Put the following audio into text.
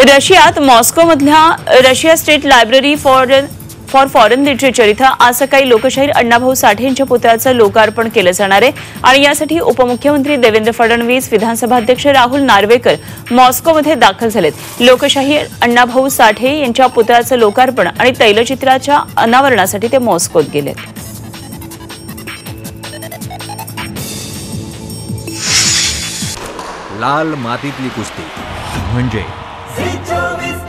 रशियात मॉस्कोमधल्या Russia State Library for Foreign Literature इथं आज सकाळी लोकशाहीर अण्णाभाऊ साठे यांच्या पुतळ्याचं लोकार्पण केलं जाणार आहे आणि यासाठी उपमुख्यमंत्री देवेंद्र फडणवीस, विधानसभा अध्यक्ष राहुल नार्वेकर मॉस्कोमध्ये दाखल झालेत। लोकशाहीर अण्णाभाऊ साठे यांच्या पुतळ्याचं लोकार्पण आणि तैलचित्राच्या अनावरणासाठी ते मॉस्कोत गेलेत। लाल मातीतली कुस्ती म्हणजे